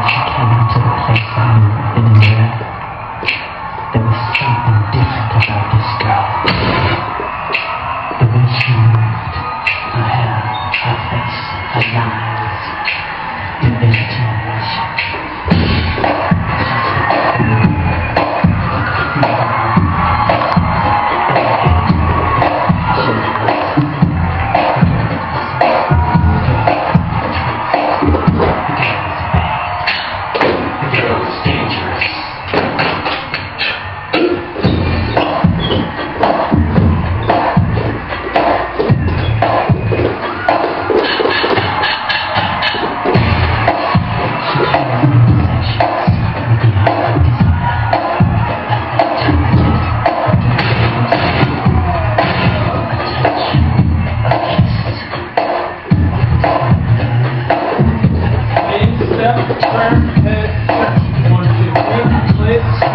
as she came into the place I knew in a mirror, there was something different about this girl. The way she moved, her hair, her face, her lines, it made a generation. Turn, head, 1, 2, 3, please.